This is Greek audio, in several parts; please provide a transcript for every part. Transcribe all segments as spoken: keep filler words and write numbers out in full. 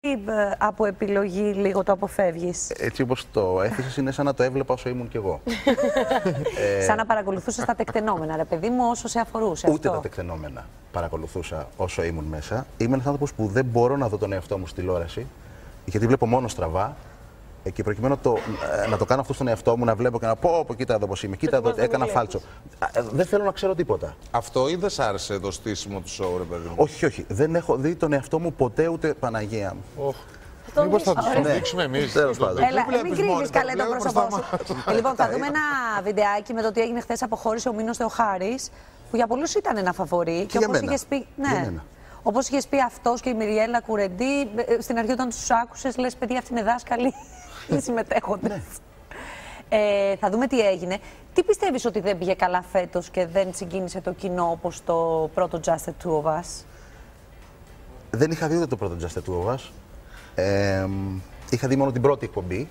από επιλογή λίγο το αποφεύγεις? Έτσι όπως το έθεσες, είναι σαν να το έβλεπα όσο ήμουν κι εγώ. ε... Σαν να παρακολουθούσες τα τεκτενόμενα, ρε παιδί μου, όσο σε αφορούσε. Ούτε αυτό. τα τεκτενόμενα παρακολουθούσα όσο ήμουν μέσα. Είμαι ένας άνθρωπος που δεν μπορώ να δω τον εαυτό μου στη τηλεόραση, γιατί βλέπω μόνο στραβά. Και προκειμένου το, να το κάνω αυτό στον εαυτό μου, να βλέπω και να πω: πω, κοίτα εδώ πώς είμαι, κοίτα εδώ, έκανα φάλτσο. Δεν θέλω να ξέρω τίποτα. Αυτό ή δεν σ' άρεσε το στήσιμο του σοου, ρε παιδί μου? Όχι, όχι. Δεν έχω δει τον εαυτό μου ποτέ, ούτε Παναγία μου. Oh. Μήπως θα τους το δείξουμε εμείς? Τέλος πάντων. Έλα, μην κρύβεις καλέ το πρόσωπό σου. Λοιπόν, θα δούμε ένα βιντεάκι με το τι έγινε χθες. Αποχώρησε ο Μίνος Θεοχάρης, που για πολλούς ήταν ένα φαβορί. Και, και όπως είχες πει, ναι. Όπως είχες πει αυτός και η Μυριέλα Κουρεντή, στην αρχή όταν τους άκουσες, λες: παιδιά, αυτοί είναι δάσκαλοι. Οι συμμετέχοντες. Ναι. Ε, θα δούμε τι έγινε. Τι πιστεύεις ότι δεν πήγε καλά φέτος και δεν συγκίνησε το κοινό όπως το πρώτο Just the Two of Us? Δεν είχα δει ούτε το πρώτο Just the Two of Us. Ε, είχα δει μόνο την πρώτη εκπομπή.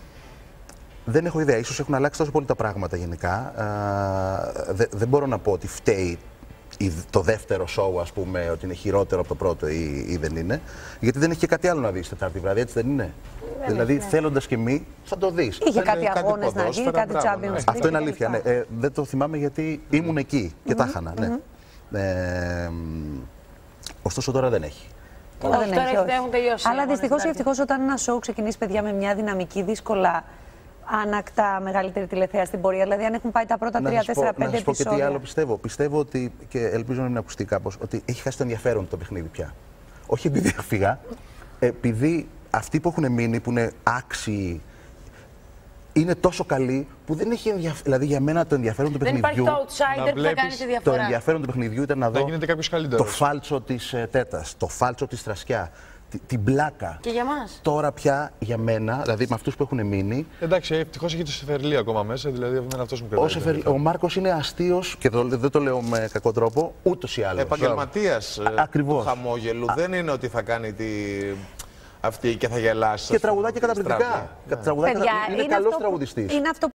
Δεν έχω ιδέα. Ίσως έχουν αλλάξει τόσο πολύ τα πράγματα γενικά. Ε, δε, δεν μπορώ να πω ότι φταίει το δεύτερο show, ας πούμε, ότι είναι χειρότερο από το πρώτο ή, ή δεν είναι. Γιατί δεν έχει και κάτι άλλο να δεις Τετάρτη βράδυ, έτσι δεν είναι? Δεν δηλαδή, ναι. θέλοντας και μη, θα το δεις. Είχε κάτι αγώνες να γίνει, κάτι Champions League. Αυτό είναι αλήθεια. Ναι. Ε, δεν το θυμάμαι γιατί ήμουν εκεί και mm-hmm. τα χάνα. Ναι. Mm-hmm. ε, ωστόσο τώρα δεν έχει. Τώρα δεν έχει, έχουν τελειώσει. Αλλά δυστυχώς ή ευτυχώς, όταν ένα show ξεκινήσει, παιδιά, με μια δυναμική, δύσκολα ανακτά μεγαλύτερη τηλεθέα στην πορεία. Δηλαδή, αν έχουν πάει τα πρώτα τρία, τέσσερα, πέντε επεισόδια. Να σας πω και τι άλλο πιστεύω. Πιστεύω ότι, και ελπίζω να μην ακουστεί κάπως, ότι έχει χάσει το ενδιαφέρον το παιχνίδι πια. Όχι επειδή έφυγα, επειδή αυτοί που έχουν μείνει, που είναι άξιοι, είναι τόσο καλοί που δεν έχει ενδιαφέρον. Δηλαδή, για μένα το ενδιαφέρον του παιχνιδιού. Δεν υπάρχει το outsider που θα κάνει τη διαφορά. Το ενδιαφέρον του παιχνιδιού ήταν να δω το φάλτσο της uh, Τέτας, το φάλτσο της Τρασκιά, την πλάκα. Και για μας. Τώρα πια για μένα, δηλαδή με αυτούς που έχουν μείνει. Εντάξει, ευτυχώς έχει το Σεφερλί ακόμα μέσα, δηλαδή εμένα αυτός μου κρατάει. Ο, Σεφερ... ο Μάρκος είναι αστείος, και το, δεν το λέω με κακό τρόπο, ούτως ή άλλως. Επαγγελματίας του χαμόγελου. Δεν είναι ότι θα κάνει τη... αυτή και θα γελάσει. Και τραγουδάκι καταπληκτικά. Παιδιά, είναι, είναι καλός τραγουδιστής. Είναι αυτό